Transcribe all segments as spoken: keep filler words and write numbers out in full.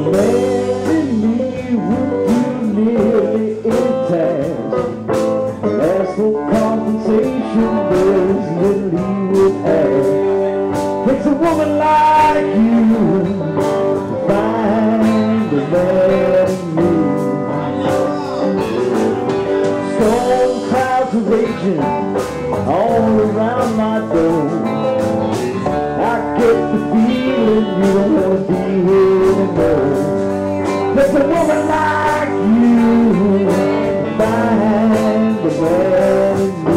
man in me would do nearly any task. As for compensation, there's little he would ask. It's a woman like you to find a man in me. Storm clouds are raging all around my door. I get the feeling you don't want to be here anymore. There's a woman like you to find a man in me.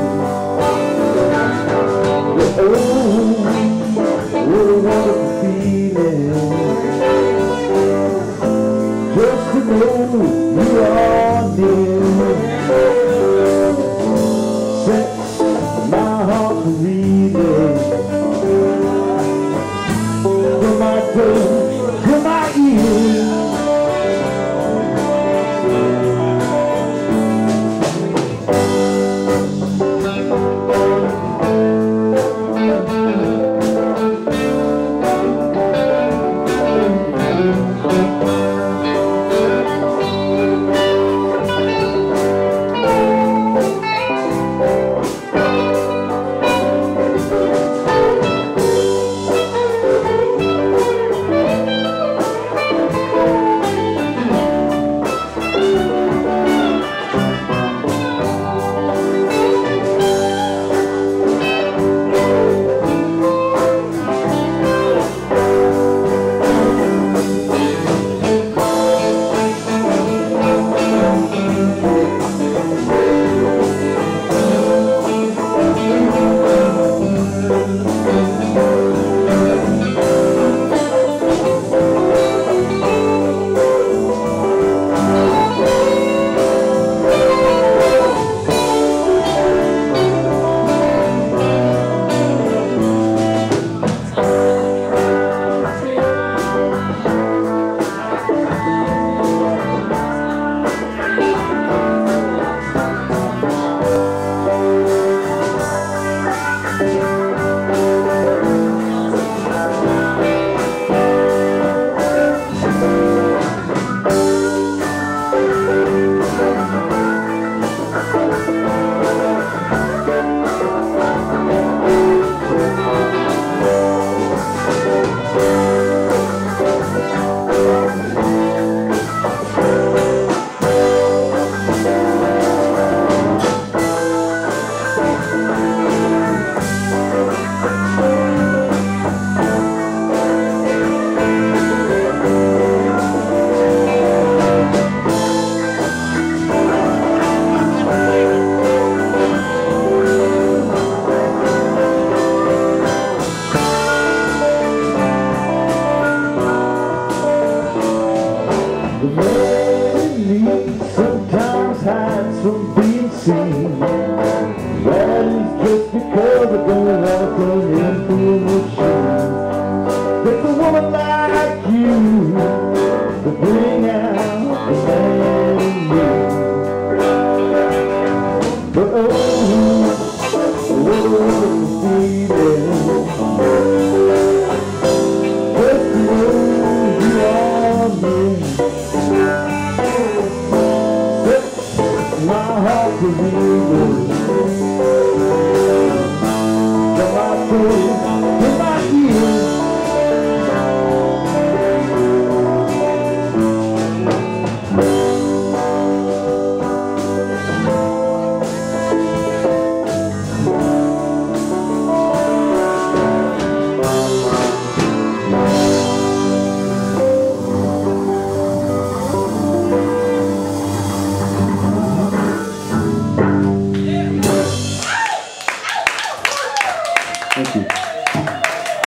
Oh, what a wonderful feeling, just to know you are near. Sets my heart to reading, from my toes to my ears. Sometimes hides from being seen. That is just because I don't want to turn into a machine. There's a woman like you to bring